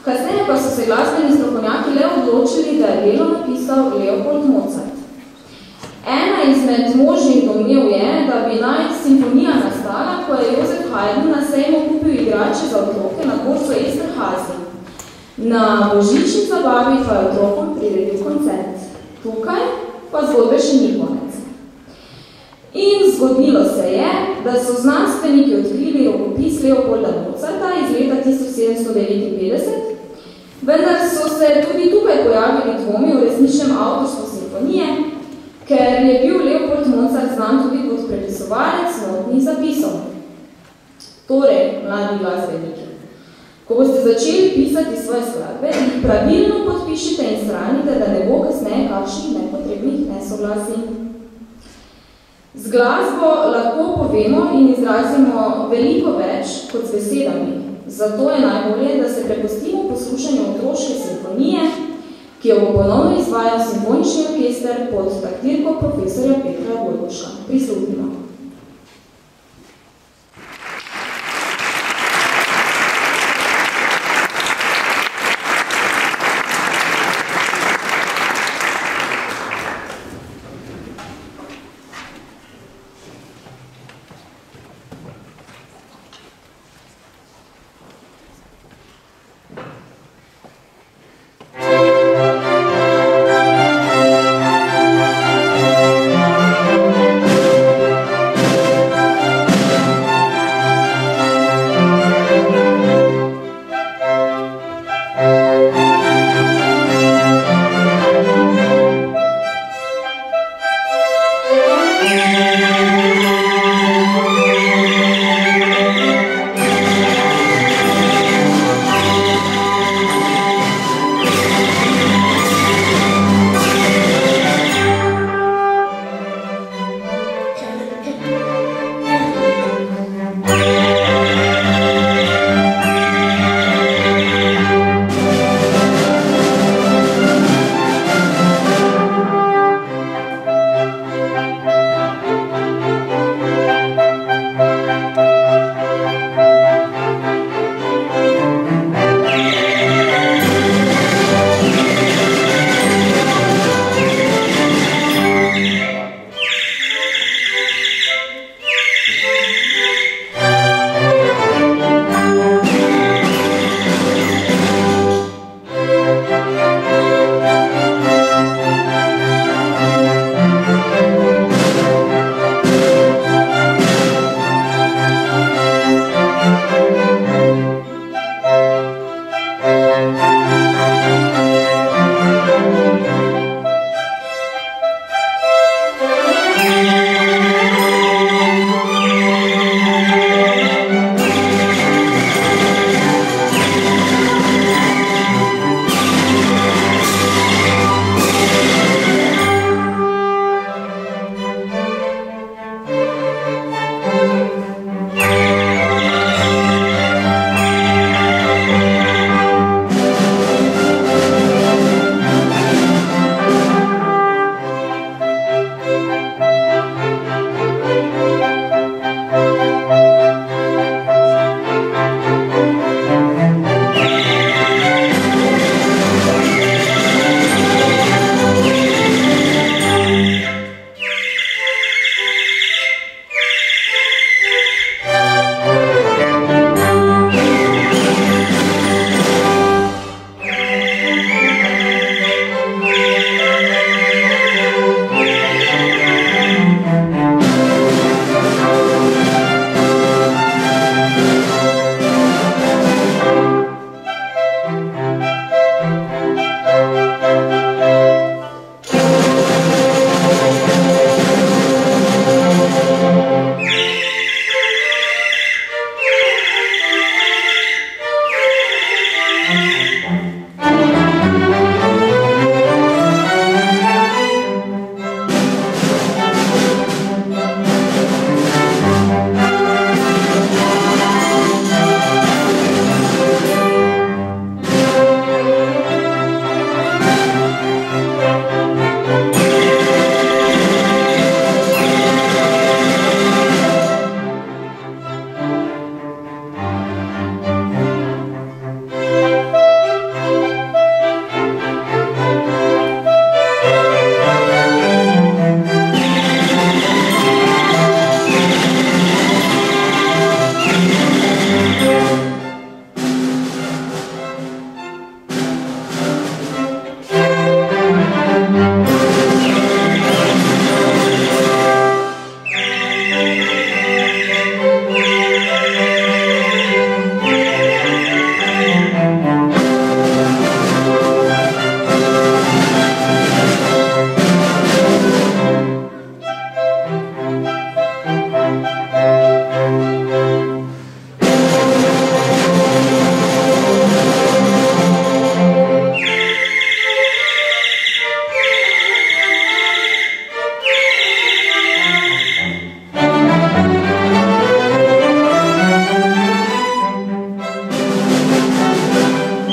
Kasneje pa so se glasbeni strokovnjaki le odločili, da je delo napisal Leopold Mozart. Ena izmed možnih domnev je, da bi naj simfonija nastala, ko je Josef Haydn na sejmu kupil igrače za otroke na dvorcu Esterházy. Na božični zabavi pa je otrokom priredil koncert. Tukaj pa zgodbe še ni konec. In zgodilo se je, da so znanstveniki odkrili rokopis Leopolda Mozarta iz leta 1759, vendar so se tudi tukaj pojavili dvomi o resničnem avtorstvu simfonije, ker je bil Leopold Mozart znan tudi kot prepisovalec notnih zapisov. Torej, mladi glasbeniki, ko boste začeli pisati svoje skladbe, jih pravilno podpišite in stranite, da ne bo kasneje kakšnih nepotrebnih nesoglasij. Z glasbo lahko povemo in izrazimo veliko več kot z besedami. Zato je najbolje, da se prepustimo poslušanju otroške simfonije, ki jo bo ponovno izvajal simfonični orkester pod taktirko profesorja Petra Vojvoška. Prisluhnimo.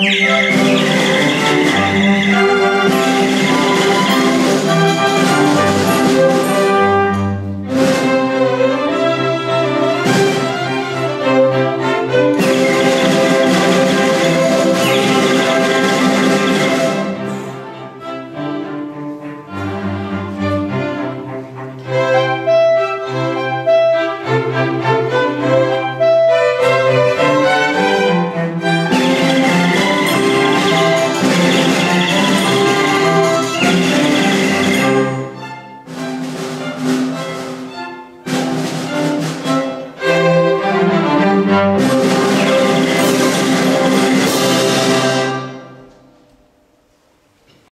Thank you.